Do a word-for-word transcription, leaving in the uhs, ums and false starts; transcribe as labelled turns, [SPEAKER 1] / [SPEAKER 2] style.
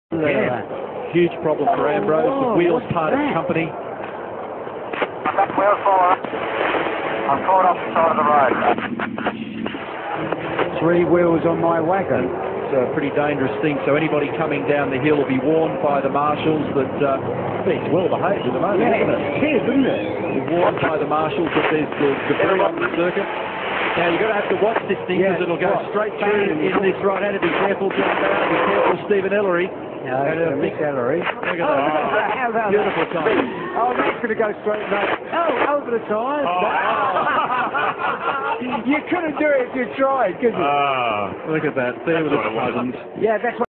[SPEAKER 1] Again, huge problem for Ambrose.
[SPEAKER 2] Oh,
[SPEAKER 1] the wheels
[SPEAKER 2] what's
[SPEAKER 1] parted
[SPEAKER 2] that?
[SPEAKER 1] company.
[SPEAKER 3] I've got wheels falling. I'm caught off the side of the road.
[SPEAKER 2] Three wheels on my wagon.
[SPEAKER 1] It's a pretty dangerous thing, so anybody coming down the hill will be warned by the marshals that uh, it's well behaved at the moment,
[SPEAKER 2] Yeah,
[SPEAKER 1] isn't it?
[SPEAKER 2] it is, isn't it?
[SPEAKER 1] You're warned by the marshals that there's the debris on the circuit. Now you've got to have to watch this thing because
[SPEAKER 2] Yeah,
[SPEAKER 1] it'll go
[SPEAKER 2] what?
[SPEAKER 1] straight through in this right-hander. Be careful, John Barrett. Be careful, Stephen Ellery.
[SPEAKER 2] No,
[SPEAKER 1] And a
[SPEAKER 2] Miss
[SPEAKER 1] big
[SPEAKER 2] Ellery.
[SPEAKER 1] Look at
[SPEAKER 2] Oh,
[SPEAKER 1] that.
[SPEAKER 2] look at that. How about
[SPEAKER 1] Beautiful
[SPEAKER 2] that?
[SPEAKER 1] time.
[SPEAKER 2] Oh, that's going to go straight back. Oh, over the side. You couldn't do it if you tried, could you?
[SPEAKER 4] Ah,
[SPEAKER 1] Look at that. There
[SPEAKER 4] that's
[SPEAKER 1] with
[SPEAKER 4] what
[SPEAKER 1] the
[SPEAKER 4] it was.
[SPEAKER 1] cousins.
[SPEAKER 2] Yeah, that's what